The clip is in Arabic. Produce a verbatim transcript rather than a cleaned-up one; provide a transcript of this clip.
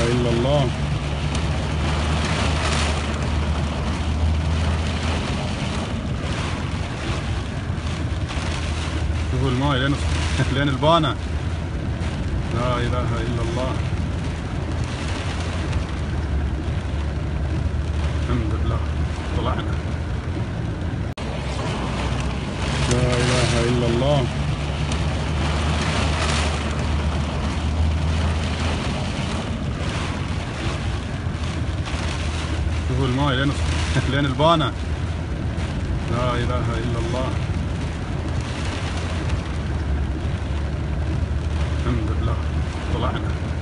إلا الله. شوفوا الماء لين لين البانة. لا إله إلا الله. الحمد لله طلعنا. لا إله إلا الله. شوفوا الماء لين لين البانة. لا إله إلا الله. الحمد لله طلعنا.